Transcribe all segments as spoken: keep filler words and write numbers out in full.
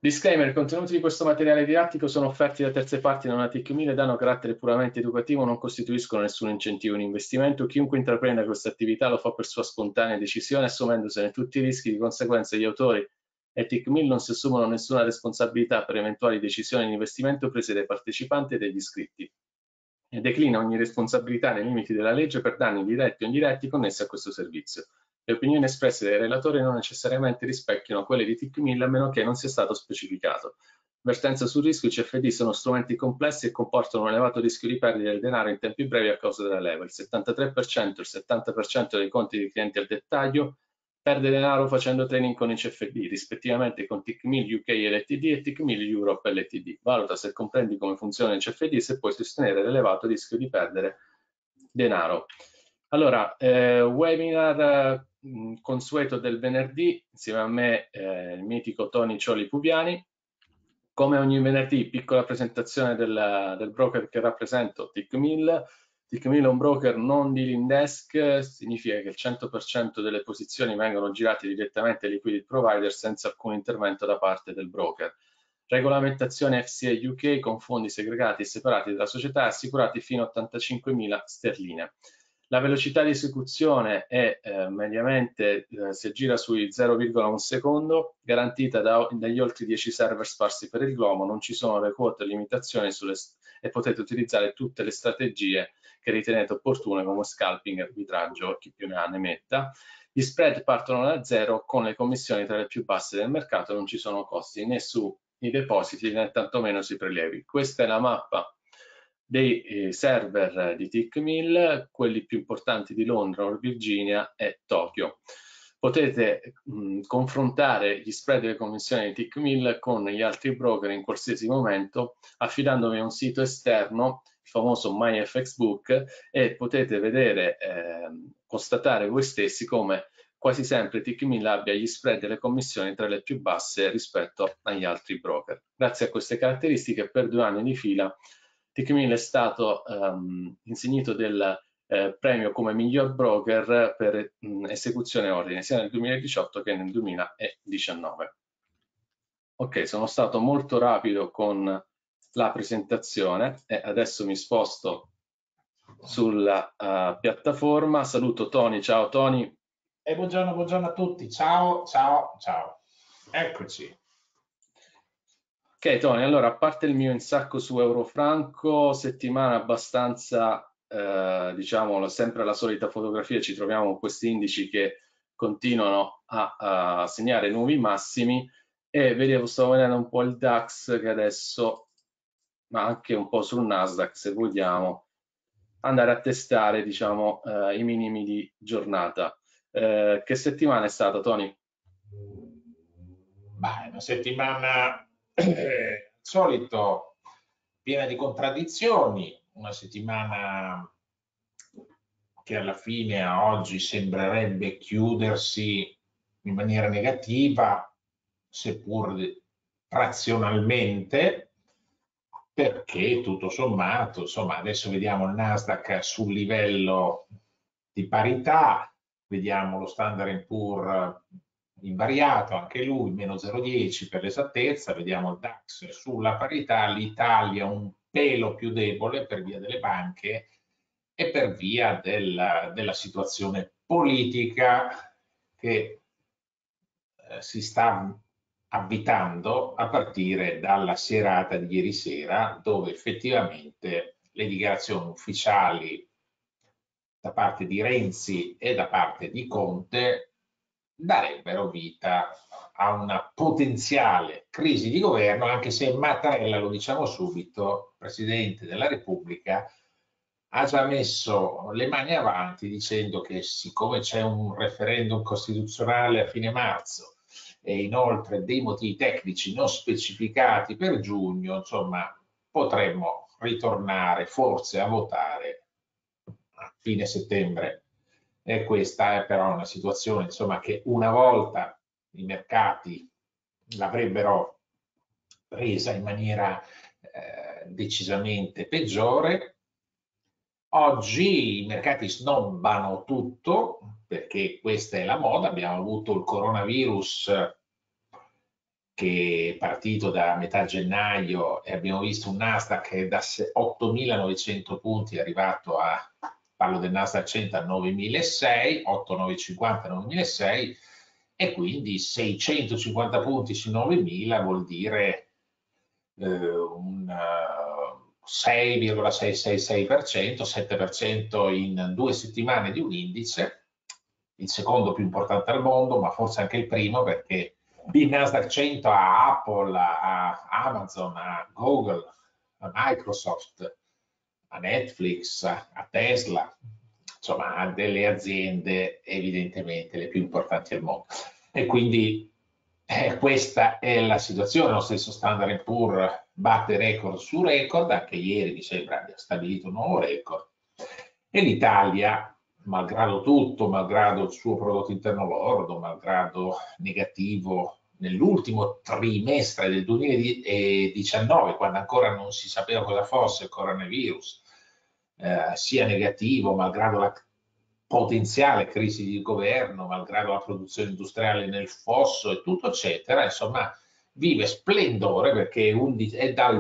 Disclaimer: i contenuti di questo materiale didattico sono offerti da terze parti non A T I C mille ed hanno carattere puramente educativo, non costituiscono nessun incentivo in investimento. Chiunque intraprenda questa attività lo fa per sua spontanea decisione, assumendosene tutti i rischi. Di conseguenza gli autori e A T I C mille non si assumono nessuna responsabilità per eventuali decisioni di investimento prese dai partecipanti e dagli iscritti, e declina ogni responsabilità nei limiti della legge per danni diretti o indiretti connessi a questo servizio. Le opinioni espresse dai relatori non necessariamente rispecchiano quelle di A T I C mille a meno che non sia stato specificato. Avvertenza sul rischio: i C F D sono strumenti complessi e comportano un elevato rischio di perdita del denaro in tempi brevi a causa della leva. Il settantatré per cento e il settanta per cento dei conti dei clienti al dettaglio perde denaro facendo trading con i C F D, rispettivamente con T I C mille U K L T D e T I C mille Europe L T D. Valuta se comprendi come funziona il C F D e se puoi sostenere l'elevato rischio di perdere denaro. Allora, eh, webinar mh, consueto del venerdì, insieme a me eh, il mitico Tony Cioli Puviani. Come ogni venerdì, piccola presentazione del, del broker che rappresento, T I C mille. T I C mille è un broker non dealing desk, significa che il cento per cento delle posizioni vengono girate direttamente ai liquidity provider senza alcun intervento da parte del broker. Regolamentazione F C A U K con fondi segregati e separati dalla società e assicurati fino a ottantacinquemila sterline. La velocità di esecuzione è eh, mediamente, eh, si gira sui zero virgola uno secondo, garantita da, dagli oltre dieci server sparsi per il globo. Non ci sono le quote o limitazioni sulle, e potete utilizzare tutte le strategie che ritenete opportune, come scalping, arbitraggio, chi più ne ha ne metta. Gli spread partono da zero con le commissioni tra le più basse del mercato, non ci sono costi né sui depositi né tantomeno sui prelievi. Questa è la mappa dei eh, server di T I C mille, quelli più importanti di Londra, Nord Virginia e Tokyo. Potete mh, confrontare gli spread delle commissioni di T I C mille con gli altri broker in qualsiasi momento affidandovi a un sito esterno, il famoso MyFXBook, e potete vedere, eh, constatare voi stessi come quasi sempre T I C mille abbia gli spread e le commissioni tra le più basse rispetto agli altri broker. Grazie a queste caratteristiche, per due anni di fila T I C mille è stato um, insignito del eh, premio come miglior broker per mh, esecuzione ordine sia nel duemiladiciotto che nel duemiladiciannove. Ok, sono stato molto rapido con la presentazione e adesso mi sposto sulla uh, piattaforma. Saluto Tony. Ciao Tony. E buongiorno, buongiorno a tutti. Ciao, ciao, ciao. Eccoci. Ok Tony, allora, a parte il mio insacco su Eurofranco, settimana abbastanza, eh, diciamo, sempre la solita fotografia, ci troviamo con questi indici che continuano a, a segnare nuovi massimi, e vedevo, stavo vedendo un po' il DAX che adesso, ma anche un po' sul Nasdaq se vogliamo, andare a testare, diciamo, eh, i minimi di giornata. Eh, che settimana è stata, Tony? Beh, una settimana eh, al solito piena di contraddizioni, una settimana che alla fine a oggi sembrerebbe chiudersi in maniera negativa, seppur razionalmente, perché tutto sommato, insomma, adesso vediamo il Nasdaq sul livello di parità, vediamo lo Standard and Poor's invariato, anche lui, meno zero virgola dieci per l'esattezza, vediamo il DAX sulla parità, l'Italia un pelo più debole per via delle banche e per via della, della situazione politica che eh, si sta avvitando a partire dalla serata di ieri sera, dove effettivamente le dichiarazioni ufficiali da parte di Renzi e da parte di Conte darebbero vita a una potenziale crisi di governo, anche se Mattarella, lo diciamo subito, Presidente della Repubblica, ha già messo le mani avanti dicendo che siccome c'è un referendum costituzionale a fine marzo e inoltre dei motivi tecnici non specificati per giugno, insomma, potremmo ritornare forse a votare a fine settembre. E questa è però una situazione, insomma, che una volta i mercati l'avrebbero presa in maniera eh, decisamente peggiore. Oggi i mercati snobbano tutto, perché questa è la moda. Abbiamo avuto il coronavirus che è partito da metà gennaio e abbiamo visto un Nasdaq che da ottomilanovecento punti è arrivato a, parlo del Nasdaq cento, a novemilaseicento, ottomilanovecentcinquanta, novemilaseicento, e quindi seicentocinquanta punti su novemila vuol dire eh, un sei virgola seicentosessantasei per cento, sette per cento in due settimane di un indice, il secondo più importante al mondo, ma forse anche il primo, perché il Nasdaq cento ha Apple, a Amazon, a Google, a Microsoft, a Netflix, a Tesla, insomma ha delle aziende evidentemente le più importanti al mondo. E quindi eh, questa è la situazione. Lo stesso Standard and Poor's batte record su record, anche ieri mi sembra abbia stabilito un nuovo record, e l'Italia, malgrado tutto, malgrado il suo prodotto interno lordo, malgrado negativo nell'ultimo trimestre del duemiladiciannove, quando ancora non si sapeva cosa fosse il coronavirus, eh, sia negativo, malgrado la potenziale crisi di governo, malgrado la produzione industriale nel fosso e tutto eccetera, insomma vive splendore, perché è dal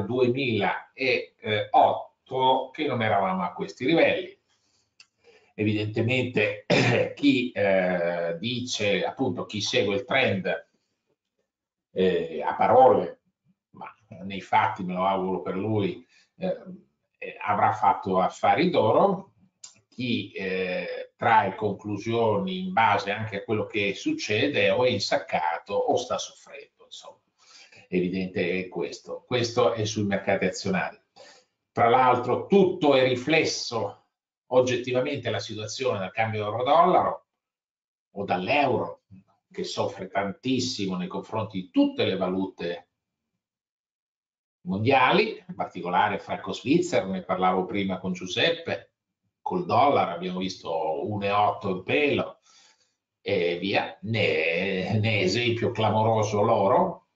duemilaotto che non eravamo a questi livelli. Evidentemente chi eh, dice, appunto, chi segue il trend eh, a parole, ma nei fatti, me lo auguro per lui, eh, eh, avrà fatto affari d'oro. Chi eh, trae conclusioni in base anche a quello che succede o è insaccato o sta soffrendo, insomma. Evidente è questo. Questo è sui mercati azionari. Tra l'altro tutto è riflesso oggettivamente la situazione del cambio euro-dollaro o dall'euro, che soffre tantissimo nei confronti di tutte le valute mondiali, in particolare franco svizzero, ne parlavo prima con Giuseppe, col dollaro abbiamo visto uno virgola otto il pelo e via, ne, ne esempio clamoroso l'oro,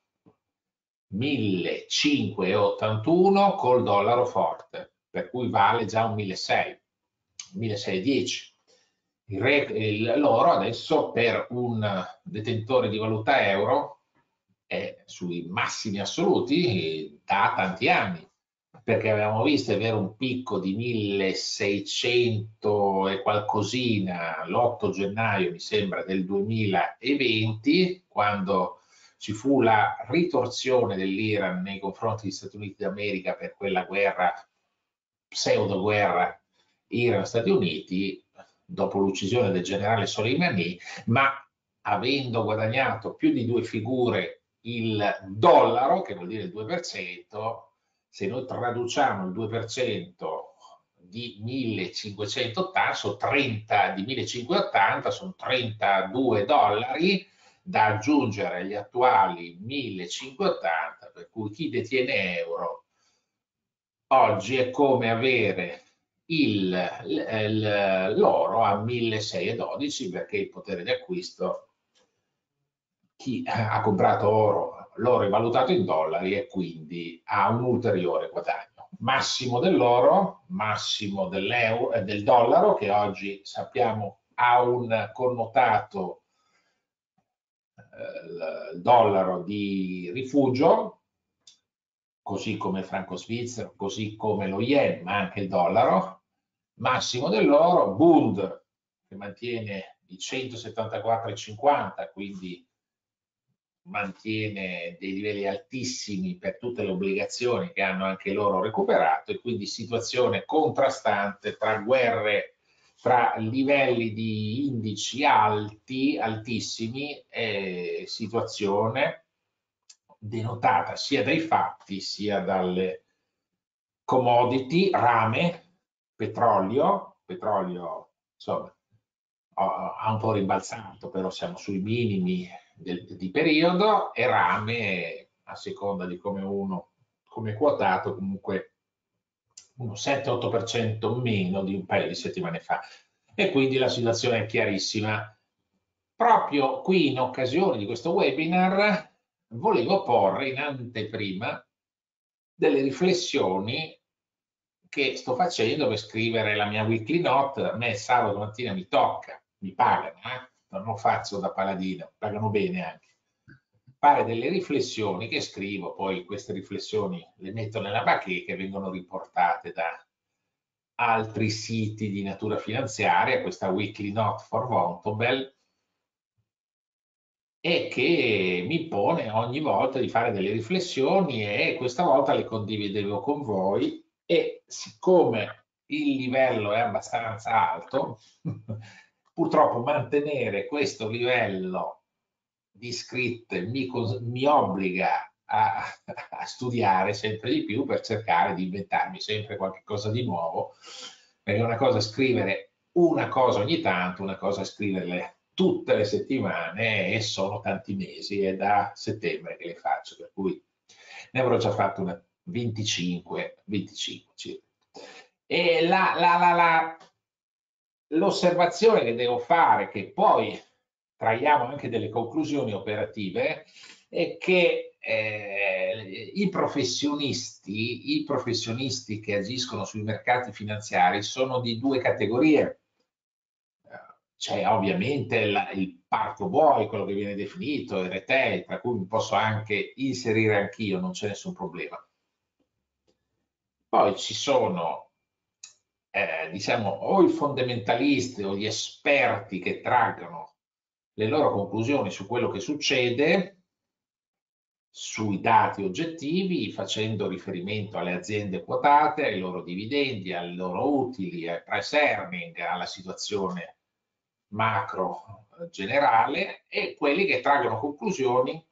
millecinquecentottantuno col dollaro forte, per cui vale già un milleseicento, milleseicentodieci. L'oro adesso per un detentore di valuta euro è sui massimi assoluti da tanti anni, perché avevamo visto, è vero, un picco di milleseicento e qualcosina l'otto gennaio, mi sembra, del duemilaventi, quando ci fu la ritorsione dell'Iran nei confronti degli Stati Uniti d'America per quella guerra, pseudo guerra Iran-Stati Uniti, dopo l'uccisione del generale Soleimani, ma avendo guadagnato più di due figure il dollaro, che vuol dire il due per cento, se noi traduciamo il due per cento di millecinquecentottanta, sono trenta, di millecinquecentottanta, sono trentadue dollari da aggiungere agli attuali millecinquecentottanta, per cui chi detiene euro oggi è come avere l'oro a milleseicentododici, perché il potere di acquisto, chi ha comprato oro, l'oro è valutato in dollari e quindi ha un ulteriore guadagno. Massimo dell'oro, massimo dell'euro, eh, del dollaro, che oggi sappiamo ha un connotato, eh, il dollaro di rifugio, così come il franco svizzero, così come lo yen, ma anche il dollaro. Massimo dell'oro, Bund, che mantiene i centosettantaquattro virgola cinquanta, quindi mantiene dei livelli altissimi per tutte le obbligazioni che hanno anche loro recuperato, e quindi situazione contrastante tra guerre, tra livelli di indici alti, altissimi, e situazione denotata sia dai fatti sia dalle commodity, rame, petrolio, petrolio insomma ha un po' rimbalzato, però siamo sui minimi del, di periodo, e rame, a seconda di come uno, come quotato, comunque uno sette otto per cento meno di un paio di settimane fa. E quindi la situazione è chiarissima. Proprio qui, in occasione di questo webinar, volevo porre in anteprima delle riflessioni che sto facendo per scrivere la mia weekly note. A me sabato mattina mi tocca, mi pagano, eh? Non lo faccio da paladino, pagano bene anche. fare delle riflessioni che scrivo, poi queste riflessioni le metto nella bacheca che vengono riportate da altri siti di natura finanziaria, questa Weekly Note for Vontobel, e che mi pone ogni volta di fare delle riflessioni, e questa volta le condividevo con voi, e siccome il livello è abbastanza alto, purtroppo mantenere questo livello di scritte mi, mi obbliga a, a studiare sempre di più per cercare di inventarmi sempre qualcosa di nuovo, perché una cosa è scrivere una cosa ogni tanto, una cosa è scriverle tutte le settimane, e sono tanti mesi, è da settembre che le faccio, per cui ne avrò già fatto una venticinque, venticinque circa. E la, la, la, la, l'osservazione che devo fare, che poi traiamo anche delle conclusioni operative, è che eh, i professionisti, i professionisti che agiscono sui mercati finanziari sono di due categorie. C'è ovviamente il, il parco buoi, quello che viene definito, il retail, tra cui mi posso anche inserire anch'io, non c'è nessun problema. Poi ci sono, eh, diciamo, o i fondamentalisti o gli esperti che traggono le loro conclusioni su quello che succede, sui dati oggettivi, facendo riferimento alle aziende quotate, ai loro dividendi, ai loro utili, ai price earning, alla situazione macro generale, e quelli che traggono conclusioni.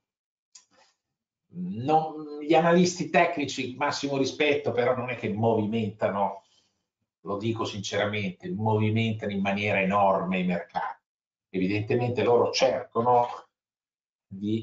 Non, gli analisti tecnici, massimo rispetto, però non è che movimentano, lo dico sinceramente, movimentano in maniera enorme i mercati. Evidentemente loro cercano di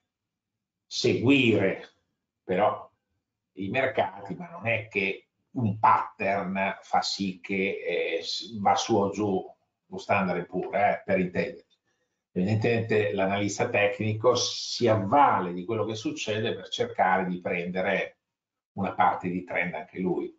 seguire però i mercati, ma non è che un pattern fa sì che eh, va su o giù lo Standard and Poor's, eh, per intenderci. Evidentemente l'analista tecnico si avvale di quello che succede per cercare di prendere una parte di trend anche lui.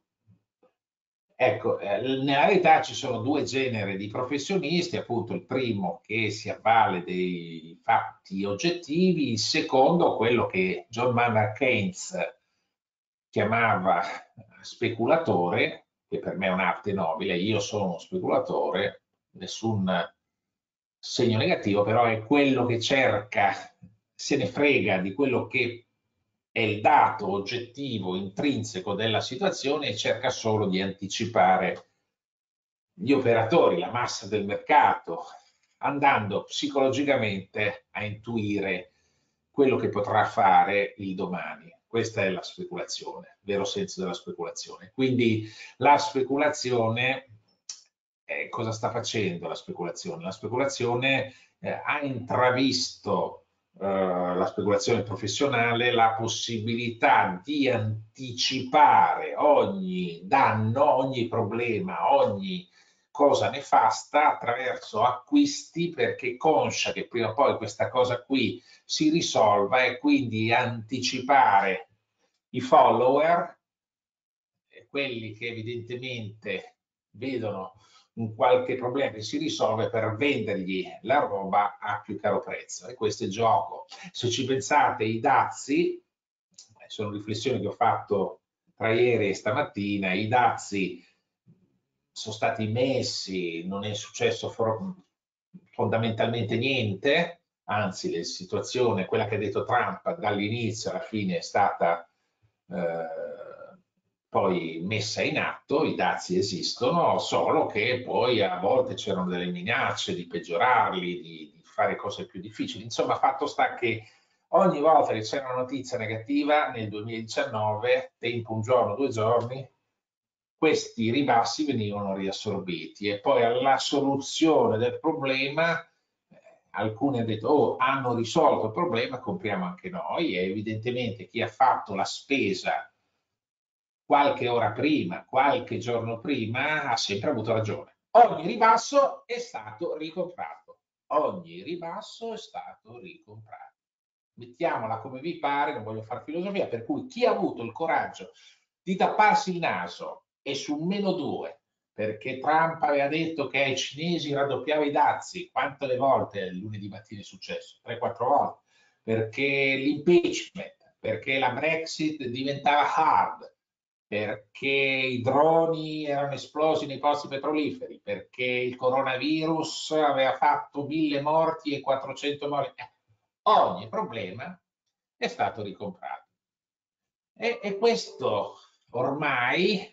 Ecco, eh, nella realtà ci sono due generi di professionisti, appunto il primo che si avvale dei fatti oggettivi, il secondo quello che John Maynard Keynes chiamava speculatore, che per me è un'arte nobile. Io sono uno speculatore, nessun segno negativo, però è quello che cerca, se ne frega di quello che è il dato oggettivo intrinseco della situazione, e cerca solo di anticipare gli operatori, la massa del mercato, andando psicologicamente a intuire quello che potrà fare il domani. Questa è la speculazione, il vero senso della speculazione. Quindi la speculazione, eh, cosa sta facendo la speculazione? La speculazione eh, ha intravisto, eh, la speculazione professionale, la possibilità di anticipare ogni danno, ogni problema, ogni cosa nefasta attraverso acquisti, perché conscia che prima o poi questa cosa qui si risolva, e quindi anticipare i follower, quelli che evidentemente vedono un qualche problema che si risolve, per vendergli la roba a più caro prezzo. E questo è il gioco. Se ci pensate, i dazi, sono riflessioni che ho fatto tra ieri e stamattina, i dazi sono stati messi, non è successo fondamentalmente niente, anzi la situazione, quella che ha detto Trump dall'inizio alla fine, è stata eh, poi messa in atto. I dazi esistono, solo che poi a volte c'erano delle minacce di peggiorarli, di, di fare cose più difficili. Insomma, fatto sta che ogni volta che c'era una notizia negativa nel duemiladiciannove, tempo un giorno, due giorni, questi ribassi venivano riassorbiti, e poi alla soluzione del problema eh, alcuni hanno detto: oh, hanno risolto il problema, compriamo anche noi. E evidentemente chi ha fatto la spesa qualche ora prima, qualche giorno prima, ha sempre avuto ragione. Ogni ribasso è stato ricomprato. Ogni ribasso è stato ricomprato. Mettiamola come vi pare, non voglio fare filosofia, per cui chi ha avuto il coraggio di tapparsi il naso e su meno due, perché Trump aveva detto che ai cinesi raddoppiava i dazi, quante le volte lunedì mattina è successo? tre quattro volte. perché l'impeachment, perché la Brexit diventava hard, perché i droni erano esplosi nei pozzi petroliferi, perché il coronavirus aveva fatto mille morti e quattrocento morti. Ogni problema è stato ricomprato. E, e questo ormai,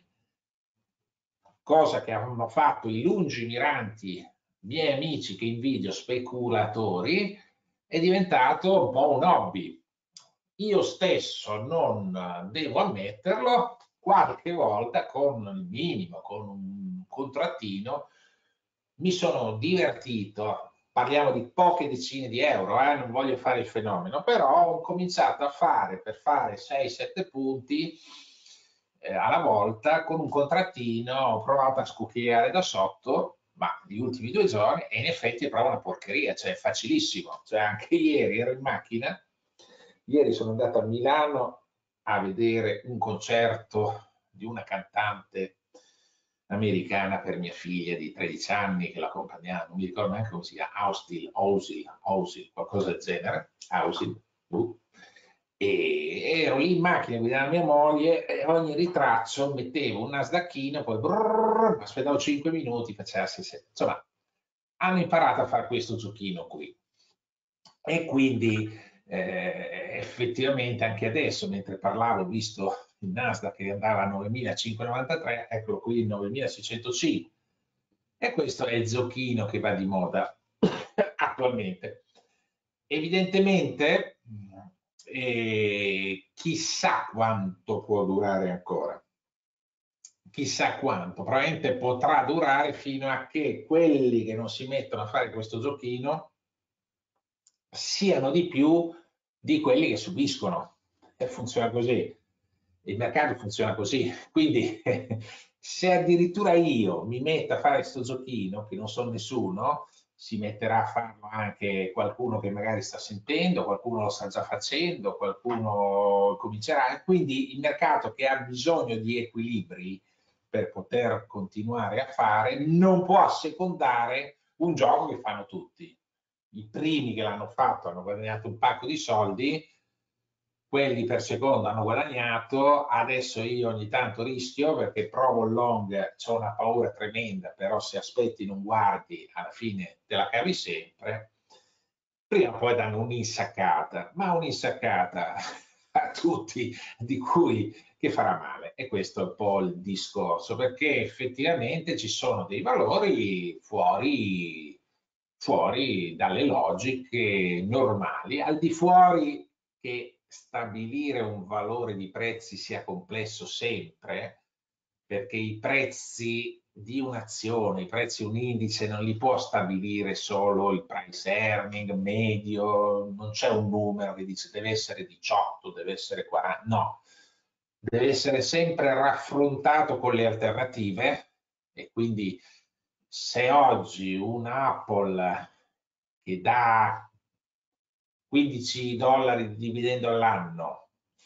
cosa che hanno fatto i lungimiranti miei amici che invidio, speculatori, è diventato un po' un hobby. Io stesso non devo ammetterlo, qualche volta con il minimo, con un contrattino, mi sono divertito. Parliamo di poche decine di euro, eh? Non voglio fare il fenomeno, però ho cominciato a fare per fare sei sette punti eh, alla volta con un contrattino, ho provato a scucchiare da sotto, ma gli ultimi due giorni, e in effetti è proprio una porcheria, cioè è facilissimo. Cioè anche ieri ero in macchina, ieri sono andato a Milano a vedere un concerto di una cantante americana per mia figlia di tredici anni che l'accompagnava, non mi ricordo neanche come si chiama, Austin, Ausil, Ausil, qualcosa del genere, Ausil, uh. E ero lì in macchina guidando mia moglie e ogni ritraccio mettevo un nasdaqino, poi brrr, aspettavo cinque minuti, faceva sì, sì. Insomma, hanno imparato a fare questo giochino qui. E quindi eh, effettivamente anche adesso, mentre parlavo, ho visto il Nasdaq che andava a novemilacinquecentonovantatré, eccolo qui il novantaseicentocinque. E questo è il giochino che va di moda attualmente. Evidentemente, eh, chissà quanto può durare ancora. Chissà quanto, probabilmente potrà durare fino a che quelli che non si mettono a fare questo giochino siano di più di quelli che subiscono. E funziona così. Il mercato funziona così. Quindi se addirittura io mi metto a fare questo giochino, che non so nessuno, si metterà a farlo anche qualcuno che magari sta sentendo, qualcuno lo sta già facendo, qualcuno comincerà. Quindi il mercato, che ha bisogno di equilibri per poter continuare a fare, non può assecondare un gioco che fanno tutti. I primi che l'hanno fatto hanno guadagnato un pacco di soldi, quelli per secondo hanno guadagnato, adesso io ogni tanto rischio perché provo il long, c'ho una paura tremenda, però se aspetti non guardi alla fine te la cavi sempre, prima o poi danno un'insaccata, ma un'insaccata a tutti di cui che farà male. E questo è un po' il discorso, perché effettivamente ci sono dei valori fuori, fuori dalle logiche normali, al di fuori che stabilire un valore di prezzi sia complesso sempre, perché i prezzi di un'azione, i prezzi di un indice non li può stabilire solo il price earning medio, non c'è un numero che dice deve essere diciotto, deve essere quaranta, no, deve essere sempre raffrontato con le alternative. E quindi se oggi un Apple che dà quindici dollari di dividendo all'anno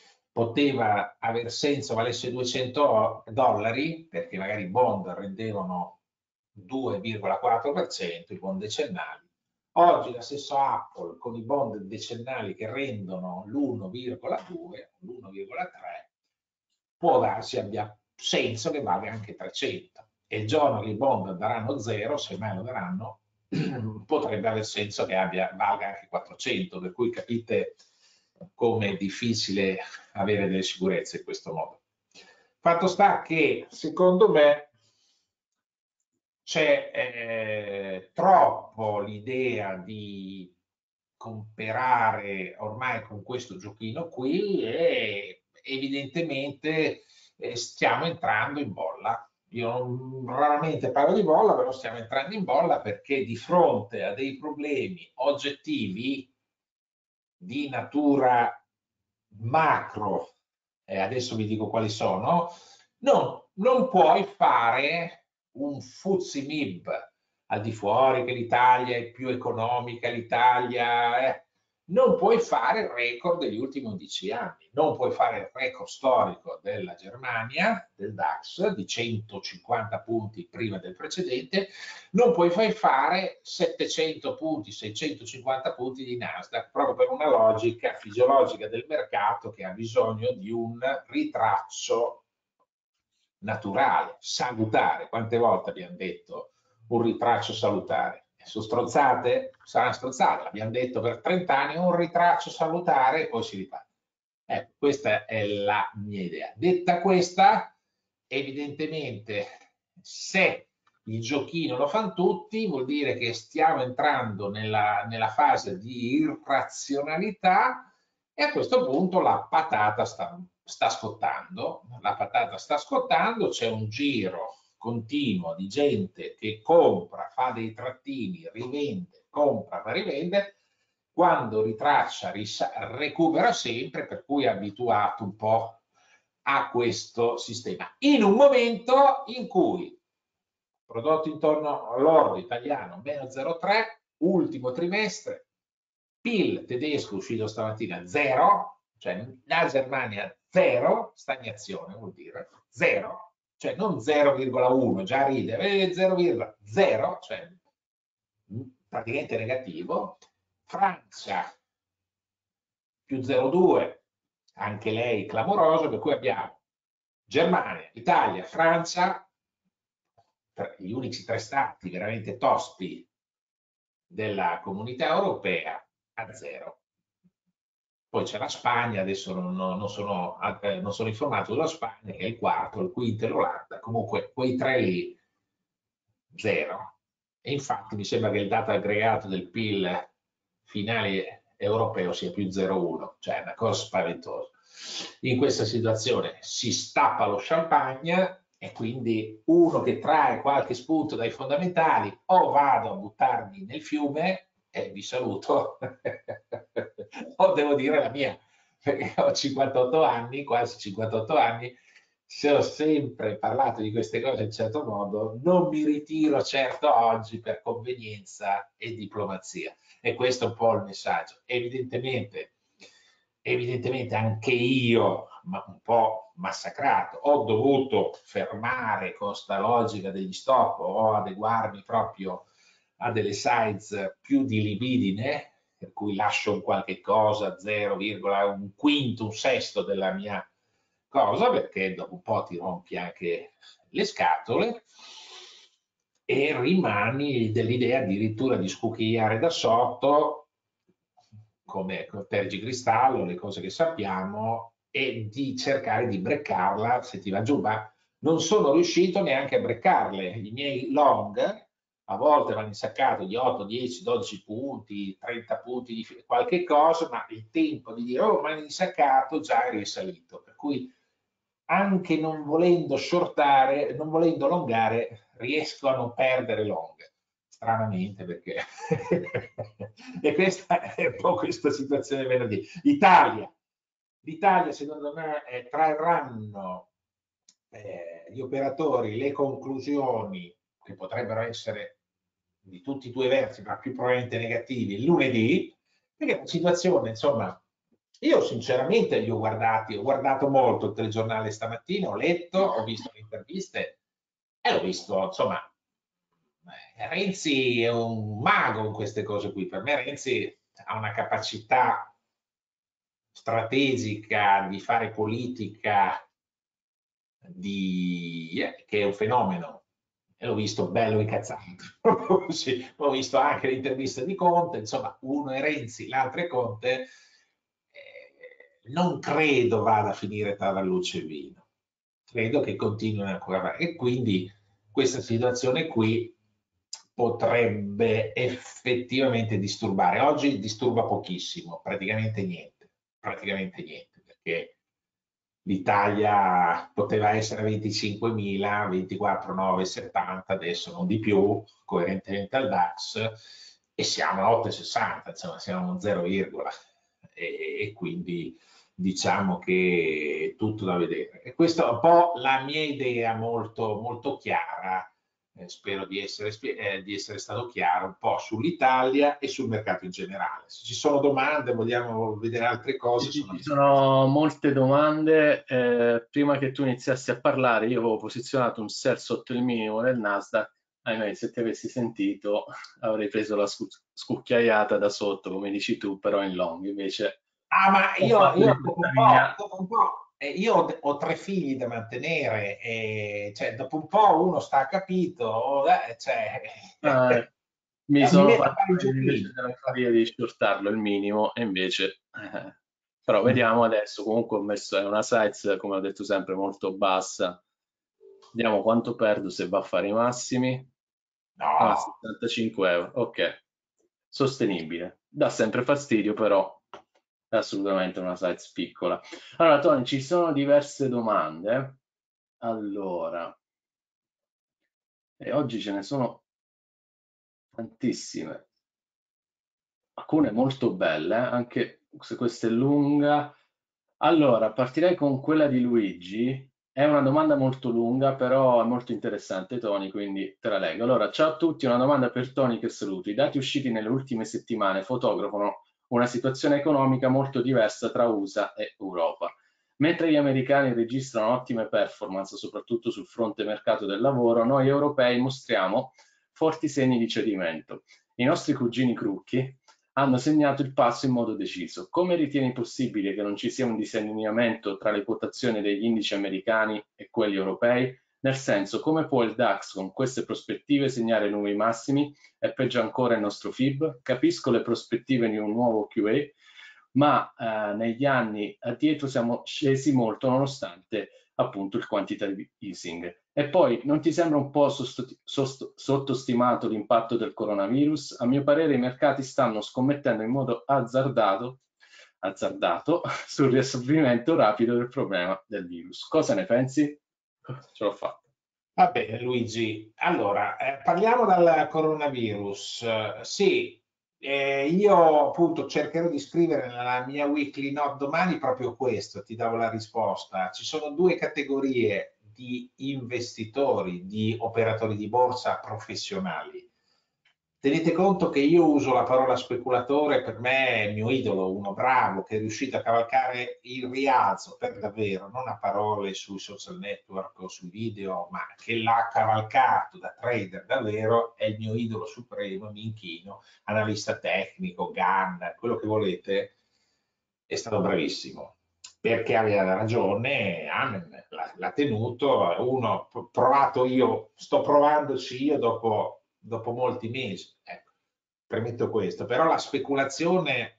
poteva aver senso valesse duecento dollari, perché magari i bond rendevano due virgola quattro per cento, i bond decennali. Oggi la stessa Apple con i bond decennali che rendono l'uno virgola due, l'uno virgola tre, può darsi abbia senso che valga anche trecento. E il giorno che i bond daranno zero, se mai lo daranno, potrebbe aver senso che abbia, valga anche quattrocento, per cui capite come è difficile avere delle sicurezze in questo modo. Fatto sta che secondo me c'è eh, troppo l'idea di comprare ormai con questo giochino qui e evidentemente eh, stiamo entrando in bolla. Io raramente parlo di bolla, però stiamo entrando in bolla perché di fronte a dei problemi oggettivi di natura macro, e adesso vi dico quali sono, no, non puoi fare un F T S E M I B al di fuori che l'Italia è più economica, l'Italia eh, non puoi fare il record degli ultimi undici anni, non puoi fare il record storico della Germania, del DAX, di centocinquanta punti prima del precedente, non puoi fare settecento punti, seicentocinquanta punti di Nasdaq, proprio per una logica fisiologica del mercato che ha bisogno di un ritraccio naturale, salutare. Quante volte abbiamo detto un ritraccio salutare? Sono strozzate? Saranno strozzate, l'abbiamo detto per trenta anni, un ritraccio salutare e poi si riparte. Ecco, questa è la mia idea. Detta questa, evidentemente, se il giochino lo fanno tutti, vuol dire che stiamo entrando nella, nella fase di irrazionalità e a questo punto la patata sta, sta scottando. La patata sta scottando, c'è un giro continuo di gente che compra, fa dei trattini, rivende, compra, fa rivende, quando ritraccia, recupera sempre, per cui è abituato un po' a questo sistema. In un momento in cui prodotto interno lordo italiano meno zero virgola tre, ultimo trimestre, P I L tedesco uscito stamattina zero, cioè la Germania zero, stagnazione vuol dire zero, cioè non zero virgola uno, già ride, eh, zero virgola zero, cioè praticamente negativo. Francia più zero virgola due, anche lei clamoroso, per cui abbiamo Germania, Italia, Francia, gli unici tre stati veramente tosti della comunità europea a zero. Poi c'è la Spagna, adesso non, non, sono, non sono informato della Spagna, che è il quarto, il quinto e l'Olanda, comunque quei tre lì zero. E infatti mi sembra che il dato aggregato del P I L finale europeo sia più zero virgola uno, cioè è una cosa spaventosa. In questa situazione si stappa lo champagne e quindi uno che trae qualche spunto dai fondamentali o vado a buttarmi nel fiume e vi saluto o devo dire la mia, perché ho cinquantotto anni, quasi cinquantotto anni, se ho sempre parlato di queste cose in certo modo, non mi ritiro certo oggi per convenienza e diplomazia. E questo è un po' il messaggio. Evidentemente, evidentemente anche io, ma un po' massacrato, ho dovuto fermare con sta logica degli stop o adeguarmi proprio a delle size più di libidine, per cui lascio un qualche cosa, zero, un quinto, un sesto della mia cosa, perché dopo un po' ti rompi anche le scatole e rimani dell'idea addirittura di scucchiaiare da sotto, come col tergicristallo, le cose che sappiamo, e di cercare di breccarla se ti va giù, ma non sono riuscito neanche a breccarle. I miei long a volte vanno insaccato di otto, dieci, dodici punti, trenta punti di qualche cosa, ma il tempo di dire oh, ma è insaccato già è risalito, per cui anche non volendo shortare, non volendo longare, riesco a non perdere long, stranamente, perché e questa è un po' questa situazione venerdì. Italia, l'Italia secondo me eh, trarranno eh, gli operatori le conclusioni che potrebbero essere di tutti i due versi, ma più probabilmente negativi, lunedì, perché la situazione, insomma, io sinceramente li ho guardati, ho guardato molto il telegiornale stamattina, ho letto, ho visto le interviste e ho visto, insomma, Renzi è un mago in queste cose qui. Per me Renzi ha una capacità strategica di fare politica di, eh, che è un fenomeno. E l'ho visto bello incazzato. Sì, ho visto anche l'intervista di Conte, insomma, uno è Renzi, l'altro è Conte. Eh, non credo vada a finire tra la luce e il vino. Credo che continui ancora. E quindi questa situazione qui potrebbe effettivamente disturbare. Oggi disturba pochissimo, praticamente niente, praticamente niente, perché l'Italia poteva essere venticinquemila, ventiquattro virgola novecentosettanta, adesso non di più, coerentemente al DAX, e siamo a otto virgola sessanta, insomma siamo a zero, e, e quindi diciamo che è tutto da vedere. E questa è un po' la mia idea molto, molto chiara eh, spero di essere, eh, di essere stato chiaro un po' sull'Italia e sul mercato in generale. Se ci sono domande, vogliamo vedere altre Sì, cose, sì, sono a ci disposizione. sono molte domande. Eh, prima che tu iniziassi a parlare, io avevo posizionato un sell sotto il minimo del Nasdaq. Ahimè, se ti avessi sentito, avrei preso la scu- scucchiaiata da sotto, come dici tu, però in long. Invece Ah, ma ho io, fatto io di dopo tutta un po', mia. dopo un po', eh, io ho, ho tre figli da mantenere, e, cioè, dopo un po' uno sta capito, eh, cioè, Eh, mi mi sono metto a fatto fare i invece giochini. della follia di shortarlo il minimo e invece eh, però vediamo adesso. Comunque ho messo è una size, come ho detto sempre, molto bassa. Vediamo quanto perdo se va a fare i massimi. Ah, No, settantacinque euro, ok, sostenibile. Dà sempre fastidio, però è assolutamente una size piccola. Allora, Tony, ci sono diverse domande. Allora, e oggi ce ne sono tantissime, alcune molto belle, eh, anche se questa è lunga. Allora, partirei con quella di Luigi. È una domanda molto lunga, però è molto interessante, Tony, quindi te la leggo. Allora, ciao a tutti, una domanda per Tony che saluto. I dati usciti nelle ultime settimane fotografano una situazione economica molto diversa tra U S A e Europa. Mentre gli americani registrano ottime performance, soprattutto sul fronte mercato del lavoro, noi europei mostriamo forti segni di cedimento. I nostri cugini crucchi hanno segnato il passo in modo deciso. Come ritieni possibile che non ci sia un disallineamento tra le quotazioni degli indici americani e quelli europei? Nel senso, come può il DAX con queste prospettive segnare nuovi massimi e peggio ancora il nostro F I B? Capisco le prospettive di un nuovo Q E, ma eh, negli anni addietro siamo scesi molto nonostante appunto il quantitative easing. E poi non ti sembra un po' sottostimato l'impatto del coronavirus? A mio parere i mercati stanno scommettendo in modo azzardato, azzardato sul riassorbimento rapido del problema del virus. Cosa ne pensi? Ce l'ho fatta. va bene, Luigi. Allora, eh, parliamo dal coronavirus. Eh, sì, eh, io appunto cercherò di scrivere nella mia weekly note domani proprio questo, ti davo la risposta. Ci sono due categorie di investitori, di operatori di borsa professionali. Tenete conto che io uso la parola speculatore, per me è il mio idolo, uno bravo che è riuscito a cavalcare il rialzo per davvero, non a parole sui social network o sui video, ma che l'ha cavalcato da trader davvero, è il mio idolo supremo, mi inchino, analista tecnico, Gann, quello che volete, è stato bravissimo, perché aveva ragione, amen, l'ha tenuto, uno provato io, sto provandoci io dopo dopo molti mesi. Ecco, premetto questo, però la speculazione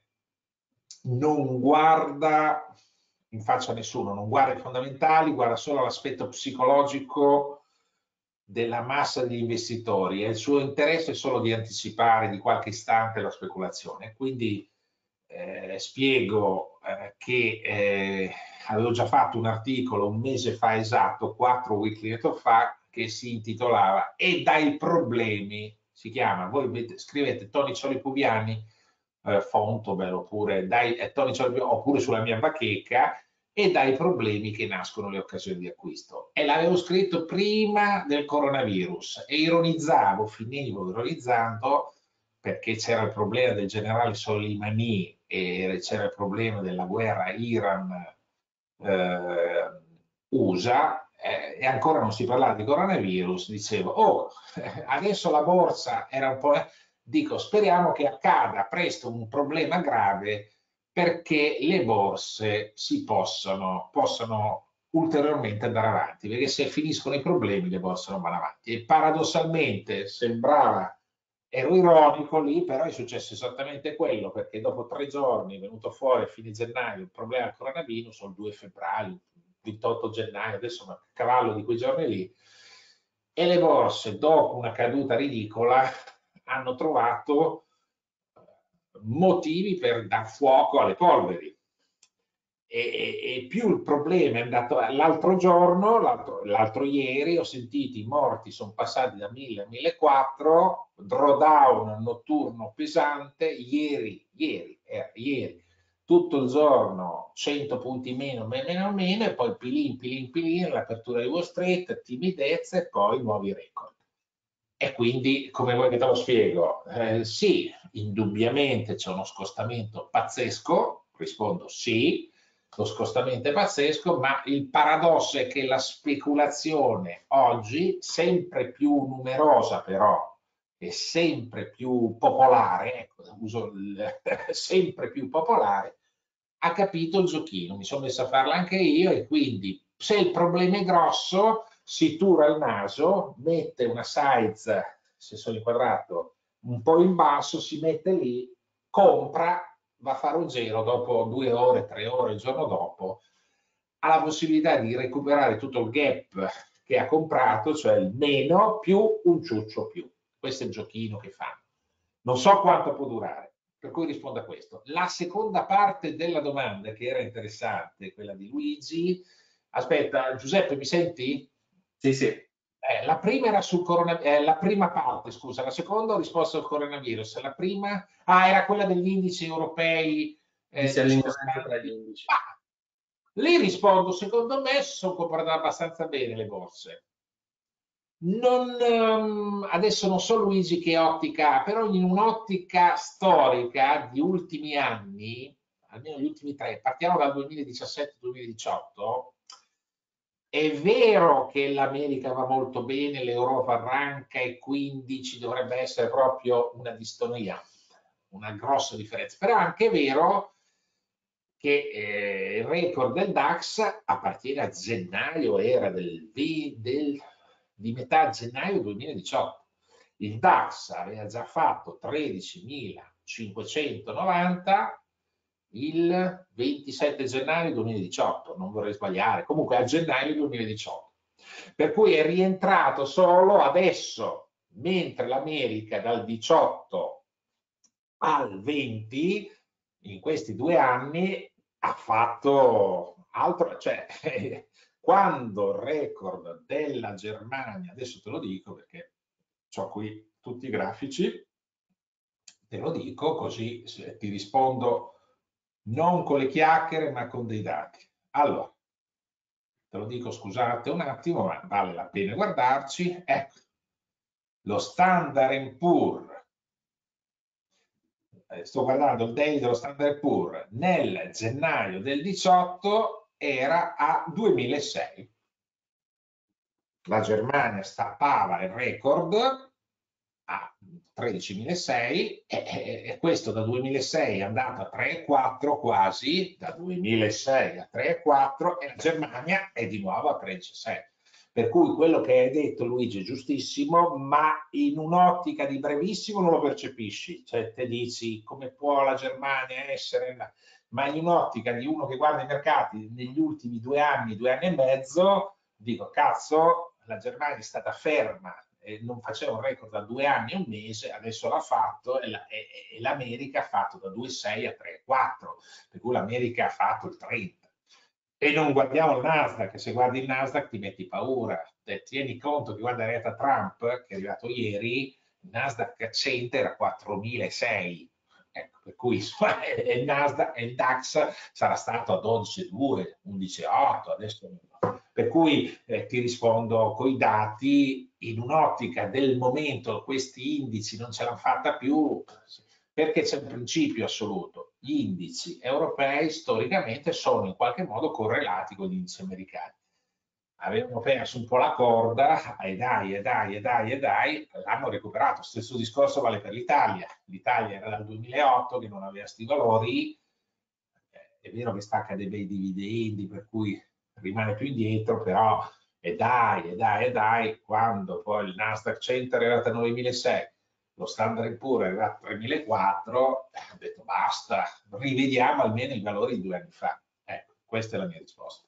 non guarda in faccia a nessuno, non guarda i fondamentali, guarda solo l'aspetto psicologico della massa di investitori e il suo interesse è solo di anticipare di qualche istante la speculazione. Quindi eh, spiego eh, che eh, avevo già fatto un articolo un mese fa esatto, quattro weekly fa, che si intitolava E dai problemi, si chiama, voi vedete, scrivete Tony Cioli Puviani, eh, Fontobel, oppure, dai, eh, Tony Cioli, oppure sulla mia bacheca, e dai problemi che nascono le occasioni di acquisto. E l'avevo scritto prima del coronavirus e ironizzavo, finivo ironizzando, perché c'era il problema del generale Soleimani e c'era il problema della guerra Iran-U S A, eh, e ancora non si parlava di coronavirus, dicevo, oh, adesso la borsa era un po'... Dico, speriamo che accada presto un problema grave perché le borse si possano, possano ulteriormente andare avanti, perché se finiscono i problemi le borse non vanno avanti. E paradossalmente sembrava, ero ironico lì, però è successo esattamente quello, perché dopo tre giorni è venuto fuori a fine gennaio il problema del coronavirus, o il due febbraio, ventotto gennaio, adesso a cavallo di quei giorni lì, e le borse dopo una caduta ridicola hanno trovato motivi per dar fuoco alle polveri. E, e, e più il problema è andato l'altro giorno, l'altro ieri ho sentito i morti sono passati da mille a millequattrocento, drawdown notturno pesante, ieri, ieri, eh, ieri tutto il giorno cento punti meno, meno, meno, meno, e poi pilin, pilin, pilin, l'apertura di Wall Street, timidezza e poi nuovi record. e quindi come vuoi che te lo spiego? Eh, sì, indubbiamente c'è uno scostamento pazzesco, rispondo sì, lo scostamento è pazzesco, ma il paradosso è che la speculazione oggi, sempre più numerosa però, e sempre più popolare, ecco, uso il sempre più popolare, ha capito il giochino, mi sono messo a farla anche io e quindi se il problema è grosso si tura il naso, mette una size, se sono inquadrato, un po' in basso, si mette lì, compra, va a fare un giro dopo due ore, tre ore il giorno dopo, ha la possibilità di recuperare tutto il gap che ha comprato, cioè il meno più un ciuccio più. Questo è il giochino che fanno. Non so quanto può durare, per cui rispondo a questo. La seconda parte della domanda, che era interessante, quella di Luigi. Aspetta, Giuseppe, mi senti? Sì, sì. Eh, la prima era sul coronavirus, eh, la prima parte, scusa, la seconda ho risposto al coronavirus, la prima, ah, era quella degli indici europei eh, Disallineamento tra gli discostanti. indici. Ah, lì rispondo, secondo me si sono comportate abbastanza bene le borse. Non, ehm, adesso non so Luigi che ottica ha, però in un'ottica storica di ultimi anni, almeno gli ultimi tre, partiamo dal duemiladiciassette-duemiladiciotto, è vero che l'America va molto bene, l'Europa arranca e quindi ci dovrebbe essere proprio una distonia, una grossa differenza, però è anche vero che eh, il record del DAX appartiene a gennaio, era del, del, di metà gennaio duemiladiciotto. Il DAX aveva già fatto tredicimilacinquecentonovanta il ventisette gennaio duemiladiciotto, non vorrei sbagliare, comunque a gennaio duemiladiciotto. Per cui è rientrato solo adesso, mentre l'America dal diciotto al venti, in questi due anni, ha fatto altro, cioè quando il record della Germania, adesso te lo dico perché ho qui tutti i grafici, te lo dico così ti rispondo non con le chiacchiere ma con dei dati. Allora, te lo dico, scusate un attimo, ma vale la pena guardarci. Ecco, lo Standard and Poor's, sto guardando il daily dello Standard and Poor's, nel gennaio del diciotto era a duemilasei. La Germania stappava il record a tredicimilasei e, e questo da duemilasei è andato a tre virgola quattro quasi, da duemilasei a tre virgola quattro e la Germania è di nuovo a tredici virgola sei. Per cui quello che hai detto Luigi è giustissimo, ma in un'ottica di brevissimo non lo percepisci, cioè te dici come può la Germania essere, ma in un'ottica di uno che guarda i mercati negli ultimi due anni, due anni e mezzo, dico cazzo, la Germania è stata ferma e non faceva un record da due anni e un mese, adesso l'ha fatto e, la, e, e l'America ha fatto da due virgola sei a tre virgola quattro, per cui l'America ha fatto il trenta. E non guardiamo il Nasdaq, che se guardi il Nasdaq ti metti paura. E tieni conto che guarda la Trump, che è arrivato ieri, il Nasdaq cento era quattromilasei. Ecco, per cui il Nasdaq e il DAX sarà stato a dodici virgola due, undici virgola otto, adesso no. Per cui eh, ti rispondo con i dati, in un'ottica del momento questi indici non ce l'hanno fatta più, perché c'è un principio assoluto. Gli indici europei storicamente sono in qualche modo correlati con gli indici americani. Avevano perso un po' la corda, e dai, e dai, e dai, e dai, l'hanno recuperato. Stesso discorso vale per l'Italia. L'Italia era dal duemilaotto che non aveva questi valori, è vero che stacca dei bei dividendi, per cui rimane più indietro, però e dai, e dai, e dai, quando poi il Nasdaq cento è arrivato a novemilasei, lo Standard and Poor's è arrivato a tremilaquattrocento, eh, ho detto basta, rivediamo almeno i valori di due anni fa. Ecco, questa è la mia risposta.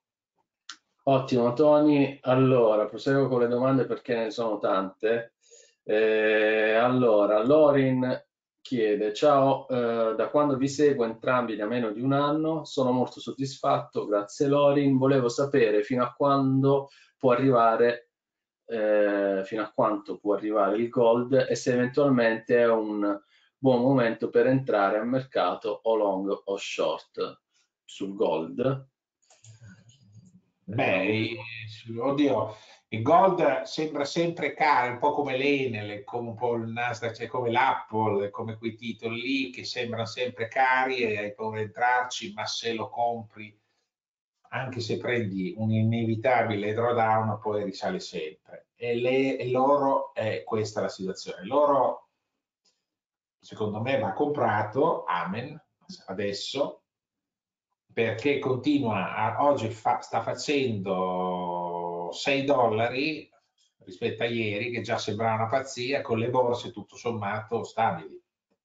Ottimo Tony, allora proseguo con le domande perché ne sono tante. Eh, allora, Lorin chiede, ciao, eh, da quando vi seguo entrambi da meno di un anno, sono molto soddisfatto, grazie Lorin, volevo sapere fino a quando può arrivare, eh, fino a quanto può arrivare il gold e se eventualmente è un buon momento per entrare al mercato o long o short sul gold. Beh, oddio, Il gold sembra sempre caro, un po' come l'Enel, come un po' il Nasdaq, cioè come l'Apple, come quei titoli lì che sembrano sempre cari e hai paura di entrarci, ma se lo compri, anche se prendi un inevitabile drawdown, poi risale sempre. E l'oro è questa la situazione. L'oro, secondo me, va comprato, amen, adesso, perché continua, a, oggi fa, sta facendo sei dollari rispetto a ieri, che già sembrava una pazzia, con le borse tutto sommato stabili.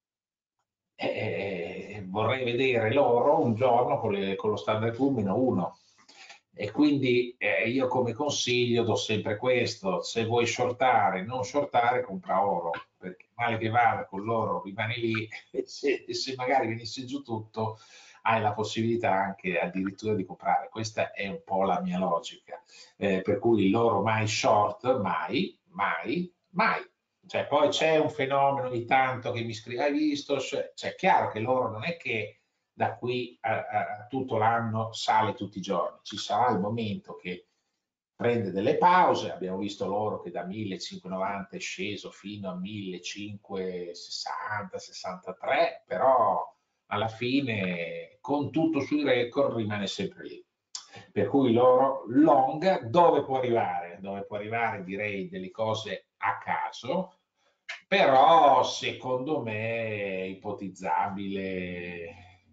E vorrei vedere l'oro un giorno con, le, con lo Standard and Poor's meno uno. E quindi eh, io come consiglio do sempre questo: se vuoi shortare, non shortare, compra oro, perché male che vada con l'oro rimane lì, e se, e se magari venisse giù tutto hai la possibilità anche addirittura di comprare. Questa è un po' la mia logica, eh, per cui l'oro mai short, mai, mai, mai. Cioè, poi c'è un fenomeno ogni tanto che mi scrive, hai visto? Cioè, è chiaro che l'oro non è che da qui a, a, a tutto l'anno sale tutti i giorni, ci sarà il momento che prende delle pause. Abbiamo visto l'oro che da millecinquecentonovanta è sceso fino a millecinquecentosessanta sessantatré, però alla fine con tutto sui record rimane sempre lì. Per cui l'oro long dove può arrivare? Dove può arrivare direi delle cose a caso, però secondo me è ipotizzabile.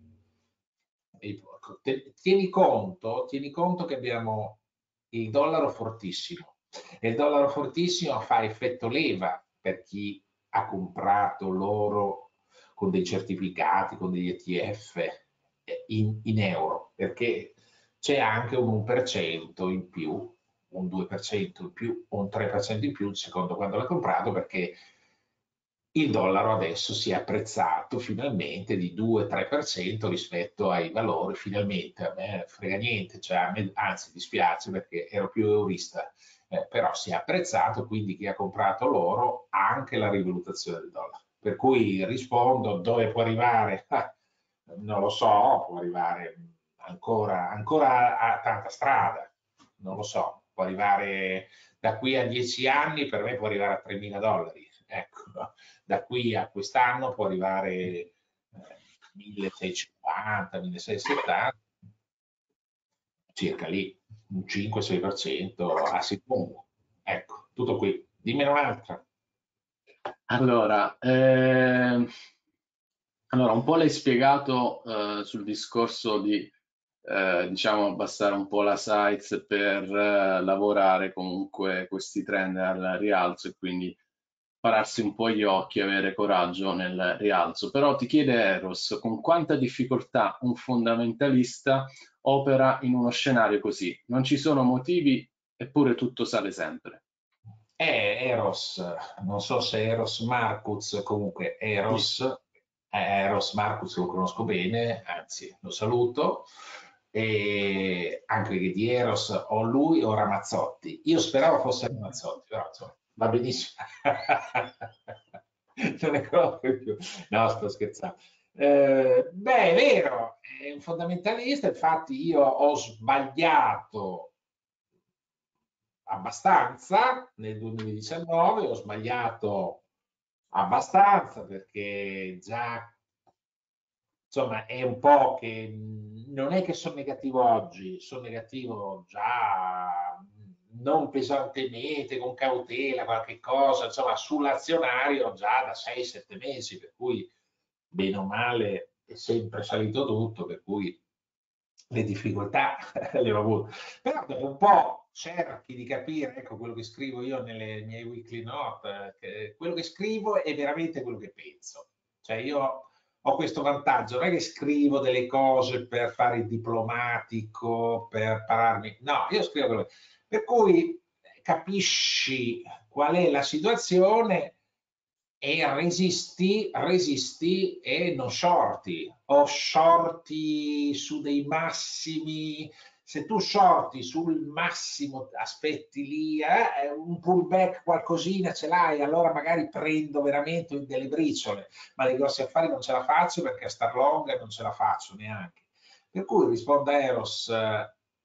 Tieni conto, tieni conto che abbiamo il dollaro fortissimo, e il dollaro fortissimo fa effetto leva per chi ha comprato l'oro con dei certificati, con degli E T F in, in euro, perché c'è anche un uno per cento in più, un due per cento in più, un tre per cento in più, secondo quando l'ha comprato, perché il dollaro adesso si è apprezzato finalmente di due tre per cento rispetto ai valori. Finalmente, a me frega niente, cioè a me, anzi dispiace perché ero più eurista, eh, però si è apprezzato, quindi chi ha comprato l'oro ha anche la rivalutazione del dollaro. Per cui rispondo, dove può arrivare? Ah, non lo so, può arrivare ancora, ancora a tanta strada, non lo so, può arrivare da qui a dieci anni, per me può arrivare a tremila dollari, ecco. Da qui a quest'anno può arrivare eh, milleseicentocinquanta, milleseicentosettanta, circa lì, un cinque sei per cento a seconda. Ecco, tutto qui. Dimmene un'altra. Allora, eh, allora, un po' l'hai spiegato eh, sul discorso di, eh, diciamo, abbassare un po' la size per eh, lavorare comunque questi trend al rialzo e quindi pararsi un po' gli occhi, avere coraggio nel rialzo. Però ti chiede Eros, con quanta difficoltà un fondamentalista opera in uno scenario così? Non ci sono motivi, eppure tutto sale sempre. È Eros, non so se Eros Marcuz, comunque Eros, Sì. Eros Marcuz lo conosco bene, anzi lo saluto, e anche che di Eros o lui o Ramazzotti. Io speravo fosse Ramazzotti, però insomma, va benissimo. Non ne conosco più. No, sto scherzando. Eh, beh, è vero, è un fondamentalista, infatti io ho sbagliato abbastanza nel duemiladiciannove, ho sbagliato abbastanza perché già, insomma, è un po' che non è che sono negativo oggi, sono negativo già non pesantemente, con cautela, qualche cosa, insomma, sull'azionario già da sei sette mesi, per cui bene o male è sempre salito tutto, per cui le difficoltà le ho avute. Però dopo un po' cerchi di capire, ecco quello che scrivo io nelle mie weekly note, che quello che scrivo è veramente quello che penso. Cioè io ho questo vantaggio, non è che scrivo delle cose per fare il diplomatico, per pararmi, no, io scrivo quello. Per cui capisci qual è la situazione e resisti, resisti e non shorti, o shorti su dei massimi. Se tu shorti sul massimo, aspetti lì, eh, un pullback qualcosina ce l'hai, allora magari prendo veramente delle briciole, ma dei grossi affari non ce la faccio perché a star long non ce la faccio neanche. Per cui rispondo a Eros, eh,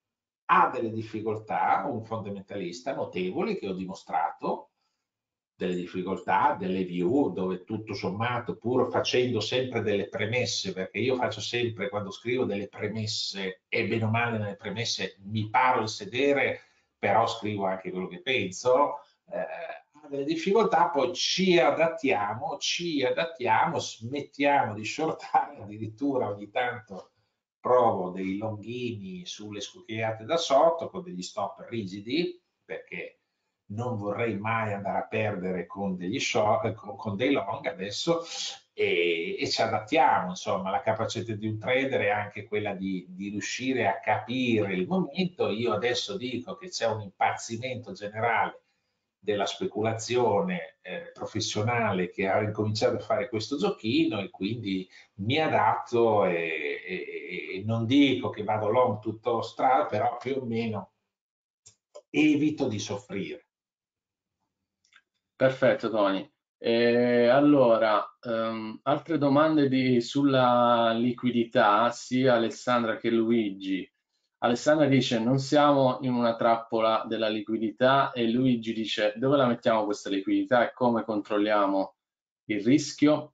ha delle difficoltà, un fondamentalista notevole che ho dimostrato, delle difficoltà, delle view, dove tutto sommato, pur facendo sempre delle premesse, perché io faccio sempre, quando scrivo delle premesse, e bene o male nelle premesse mi paro il sedere, però scrivo anche quello che penso, eh, ha delle difficoltà, poi ci adattiamo, ci adattiamo, smettiamo di shortare, addirittura ogni tanto provo dei longhini sulle scucchiaiate da sotto con degli stop rigidi, perché non vorrei mai andare a perdere con degli short, con, con dei long adesso, e, e ci adattiamo. Insomma, la capacità di un trader è anche quella di, di riuscire a capire il momento. Io adesso dico che c'è un impazzimento generale della speculazione eh, professionale che ha incominciato a fare questo giochino, e quindi mi adatto e, e, e non dico che vado long tutto strada, però più o meno evito di soffrire. Perfetto, Tony. Eh, allora, ehm, altre domande di- sulla liquidità, sia Alessandra che Luigi. Alessandra dice: non siamo in una trappola della liquidità, e Luigi dice: dove la mettiamo questa liquidità e come controlliamo il rischio?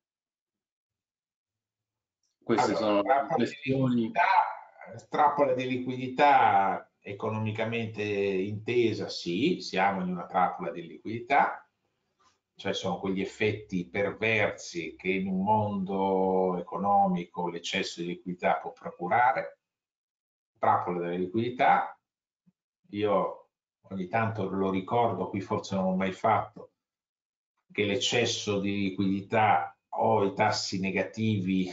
Queste Allora, sono le trappola di questioni. liquidità, trappola di liquidità economicamente intesa, sì, siamo in una trappola di liquidità, cioè sono quegli effetti perversi che in un mondo economico l'eccesso di liquidità può procurare. Trappola della liquidità, io ogni tanto lo ricordo, qui forse non l'ho mai fatto, che l'eccesso di liquidità o i tassi negativi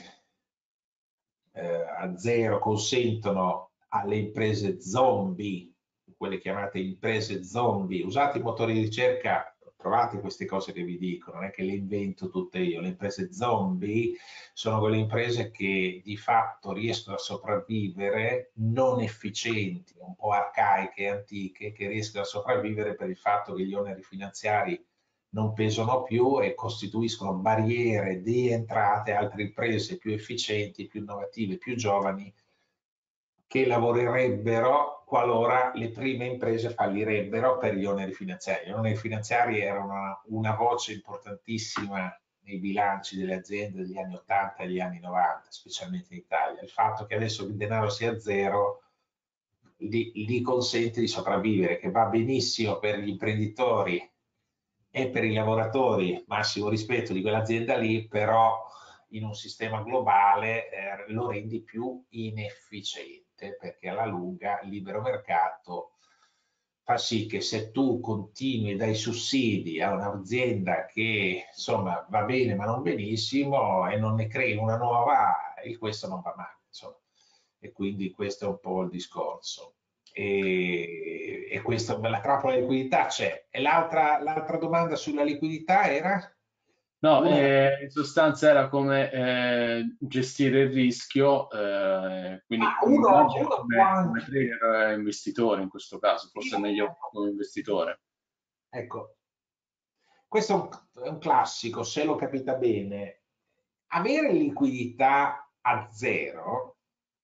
eh, a zero consentono alle imprese zombie, quelle chiamate imprese zombie, usate i motori di ricerca, trovate queste cose che vi dico, non è che le invento tutte io. Le imprese zombie sono quelle imprese che di fatto riescono a sopravvivere, non efficienti, un po' arcaiche e antiche, che riescono a sopravvivere per il fatto che gli oneri finanziari non pesano più e costituiscono barriere di entrate a altre imprese più efficienti, più innovative, più giovani, che lavorerebbero qualora le prime imprese fallirebbero per gli oneri finanziari. Gli oneri finanziari erano una, una voce importantissima nei bilanci delle aziende degli anni ottanta e degli anni novanta, specialmente in Italia. Il fatto che adesso il denaro sia zero gli, gli consente di sopravvivere, che va benissimo per gli imprenditori e per i lavoratori, massimo rispetto di quell'azienda lì, però in un sistema globale eh, lo rendi più inefficiente, perché alla lunga il libero mercato fa sì che se tu continui dai sussidi a un'azienda che insomma va bene ma non benissimo e non ne crei una nuova, e questo non va male, insomma. E quindi questo è un po' il discorso. E, e questa, la trappola di liquidità c'è. E l'altra domanda sulla liquidità era? No, Una era... eh, in sostanza era come eh, gestire il rischio, eh, quindi Ah, uno, immagino uno può come, come anche... trader e investitore in questo caso, forse è Io, meglio come investitore. ecco, questo è un, è un classico, se lo capita bene. Avere liquidità a zero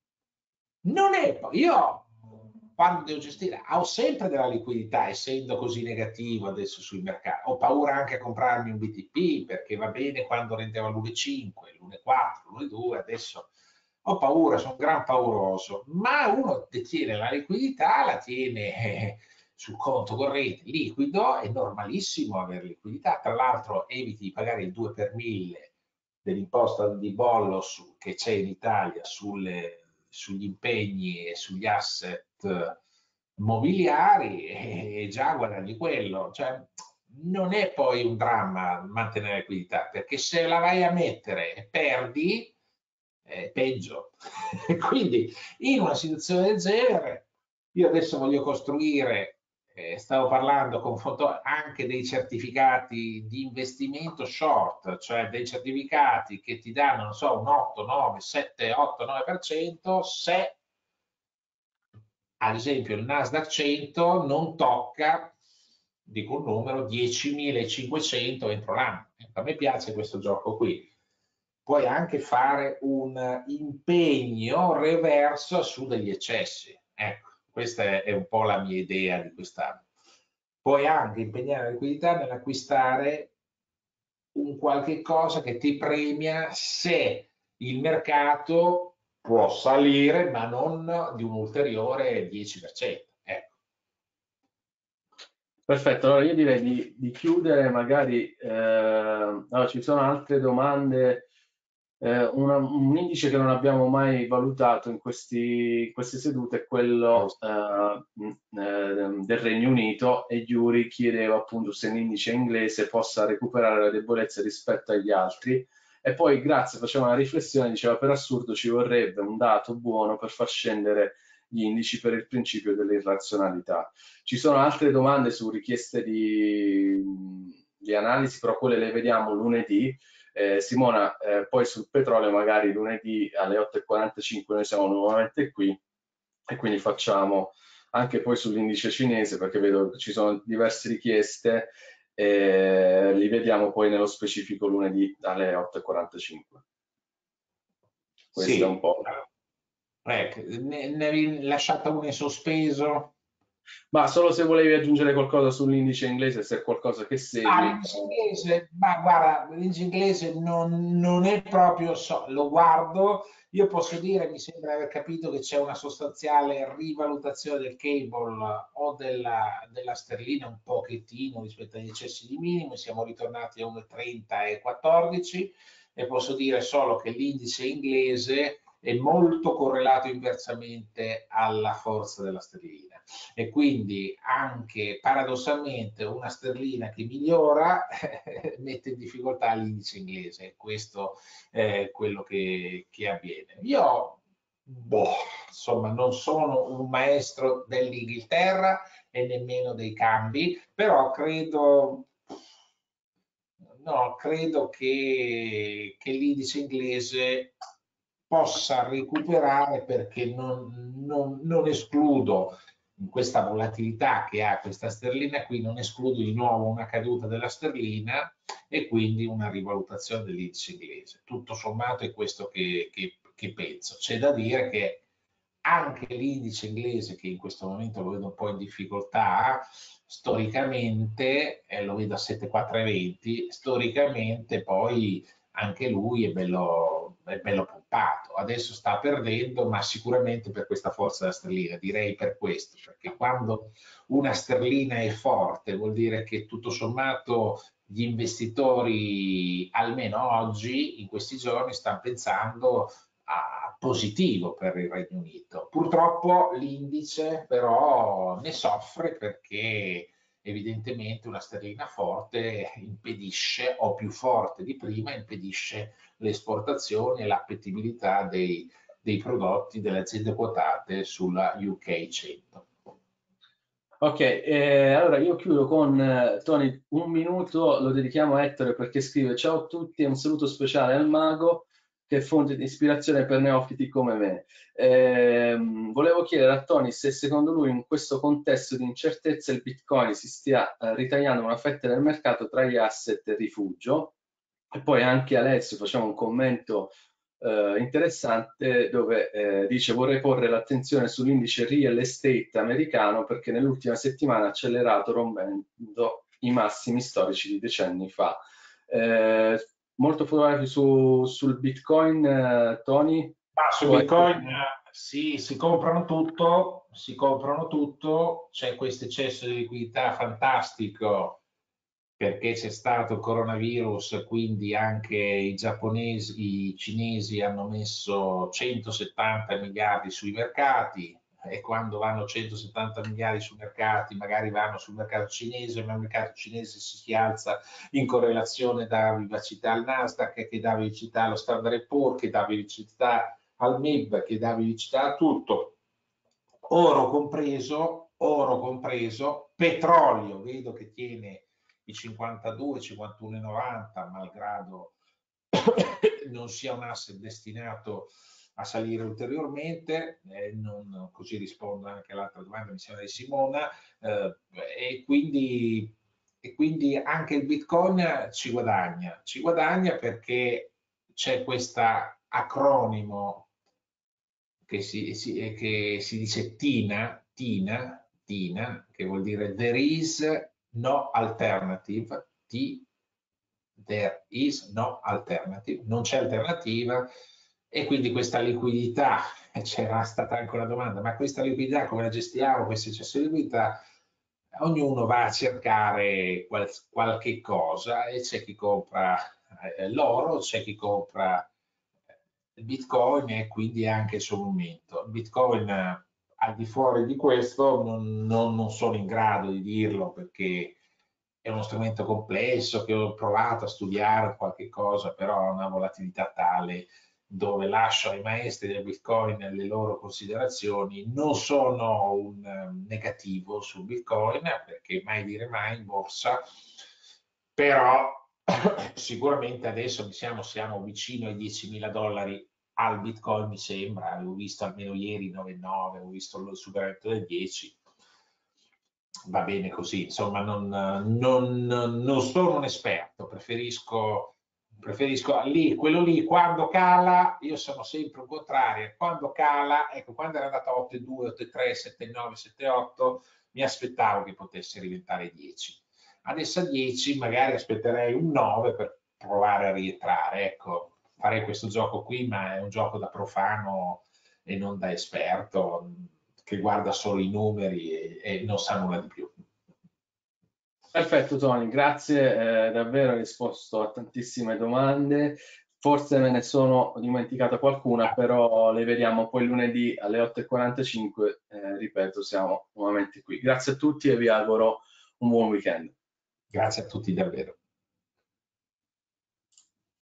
non è... Io, quando devo gestire, ho sempre della liquidità, essendo così negativo adesso sui mercati. Ho paura anche a comprarmi un B T P, perché va bene quando rendeva l'uno virgola cinque, l'uno virgola quattro, l'uno virgola due, adesso ho paura, sono un gran pauroso. Ma uno detiene la liquidità, la tiene eh, sul conto corrente liquido, è normalissimo avere liquidità. Tra l'altro eviti di pagare il due per mille dell'imposta di bollo su, che c'è in Italia sulle, sugli impegni e sugli asset mobiliari, e già guadagni quello. Cioè, non è poi un dramma mantenere liquidità, perché se la vai a mettere e perdi, è peggio. Quindi in una situazione del genere, io adesso voglio costruire, eh, stavo parlando con foto anche dei certificati di investimento short, cioè dei certificati che ti danno, non so, un otto, nove, sette, otto, nove per cento se ad esempio il Nasdaq cento non tocca, dico un numero, diecimilacinquecento entro l'anno. A me piace questo gioco qui. Puoi anche fare un impegno reverso su degli eccessi. Ecco, questa è, è un po' la mia idea di quest'anno. Puoi anche impegnare la liquidità nell'acquistare un qualche cosa che ti premia se il mercato può salire, ma non di un ulteriore dieci per cento. Ecco. Perfetto, allora io direi di, di chiudere, magari eh, allora, ci sono altre domande. Eh, una- un indice che non abbiamo mai valutato in questi, in queste sedute è quello eh, mh, eh, del Regno Unito, e Yuri chiedeva appunto se l'indice inglese possa recuperare la debolezza rispetto agli altri, e poi grazie faceva una riflessione, diceva per assurdo ci vorrebbe un dato buono per far scendere gli indici per il principio dell'irrazionalità. Ci sono altre domande su richieste di, di analisi, però quelle le vediamo lunedì. Eh, Simona, eh, poi sul petrolio magari lunedì alle otto e quarantacinque noi siamo nuovamente qui, e quindi facciamo anche poi sull'indice cinese, perché vedo che ci sono diverse richieste, e li vediamo poi nello specifico lunedì alle otto e quarantacinque. Questo è un Sì, po'. ecco, ne, ne avevi lasciata una in sospeso? Ma solo se volevi aggiungere qualcosa sull'indice inglese, se è qualcosa che Ah, segui. l'indice inglese, ma guarda, l'indice inglese non, non è proprio, so, lo guardo, io posso dire, mi sembra aver capito che c'è una sostanziale rivalutazione del cable o della, della sterlina un pochettino rispetto agli eccessi di minimo, siamo ritornati a uno virgola trenta e quattordici, e posso dire solo che l'indice inglese è molto correlato inversamente alla forza della sterlina, e quindi anche paradossalmente una sterlina che migliora mette in difficoltà l'indice inglese. Questo è quello che, che avviene. Io, boh, insomma, non sono un maestro dell'Inghilterra e nemmeno dei cambi, però credo, no, credo che, che l'indice inglese possa recuperare, perché non, non, non escludo, in questa volatilità che ha questa sterlina qui, non escludo di nuovo una caduta della sterlina e quindi una rivalutazione dell'indice inglese. Tutto sommato è questo che, che, che penso. C'è da dire che anche l'indice inglese, che in questo momento lo vedo un po' in difficoltà, storicamente, eh, lo vedo a sette virgola quattrocentoventi, storicamente poi anche lui è bello, è bello pompato. Adesso sta perdendo, ma sicuramente per questa forza della sterlina, direi per questo, perché quando una sterlina è forte vuol dire che tutto sommato gli investitori, almeno oggi, in questi giorni, stanno pensando a positivo per il Regno Unito. Purtroppo l'indice però ne soffre, perché evidentemente una sterlina forte impedisce, o più forte di prima, impedisce le esportazioni e l'appetibilità dei, dei prodotti delle aziende quotate sulla U K cento. Ok, eh, allora io chiudo con eh, Tony, un minuto lo dedichiamo a Ettore, perché scrive: ciao a tutti e un saluto speciale al mago che è fonte di ispirazione per neofiti come me. Ehm, volevo chiedere a Tony se secondo lui in questo contesto di incertezza il Bitcoin si stia eh, ritagliando una fetta del mercato tra gli asset e rifugio. E poi anche Alessio facciamo un commento eh, interessante, dove eh, dice: vorrei porre l'attenzione sull'indice real estate americano, perché nell'ultima settimana ha accelerato rompendo i massimi storici di decenni fa. Eh, molto fotografie su, sul Bitcoin, eh, Tony? Ma su O ecco, Bitcoin sì, si comprano tutto, si comprano tutto, c'è questo eccesso di liquidità fantastico perché c'è stato il coronavirus, quindi anche i giapponesi, i cinesi hanno messo centosettanta miliardi sui mercati, e quando vanno centosettanta miliardi sui mercati, magari vanno sul mercato cinese, ma il mercato cinese si alza in correlazione da vivacità al Nasdaq, che dà vivacità allo Standard and Poor's, che dà vivacità al M I B, che dà vivacità a tutto. Oro compreso, oro compreso, petrolio, vedo che tiene i cinquantadue, cinquantuno e novanta, malgrado non sia un asset destinato a salire ulteriormente, eh, non, così rispondo anche all'altra domanda, mi sembra di Simona, eh, e, quindi, e quindi anche il Bitcoin ci guadagna, ci guadagna perché c'è questo acronimo che si, si, che si dice TINA, TINA, TINA, che vuol dire there is no alternative, T, there is no alternative, non c'è alternativa, e quindi questa liquidità, c'era stata anche una domanda, ma questa liquidità come la gestiamo, questo eccesso di liquidità? Ognuno va a cercare qual qualche cosa, e c'è chi compra eh, l'oro, c'è chi compra il Bitcoin, e quindi anche il suo momento. Il Bitcoin, eh, al di fuori di questo, non, non, non sono in grado di dirlo, perché è uno strumento complesso che ho provato a studiare qualche cosa, però ha una volatilità tale, dove lascio ai maestri del Bitcoin le loro considerazioni. Non sono un um, negativo sul Bitcoin, perché mai dire mai in borsa, però sicuramente adesso siamo, siamo vicino ai diecimila dollari al Bitcoin, mi sembra, avevo visto almeno ieri nove virgola nove, ho visto il superamento del dieci, va bene così, insomma non, non, non sono un esperto, preferisco preferisco lì, quello lì, quando cala, io sono sempre un contrario, quando cala, ecco, quando era andato a otto virgola due, otto virgola tre, sette virgola nove, sette virgola otto, mi aspettavo che potesse diventare dieci. Adesso a dieci magari aspetterei un nove per provare a rientrare, ecco, farei questo gioco qui, ma è un gioco da profano e non da esperto, che guarda solo i numeri e, e non sa nulla di più. Perfetto Tony, grazie, eh, davvero hai risposto a tantissime domande, forse me ne sono dimenticata qualcuna, però le vediamo poi lunedì alle otto e quarantacinque, eh, ripeto, siamo nuovamente qui. Grazie a tutti e vi auguro un buon weekend. Grazie a tutti davvero.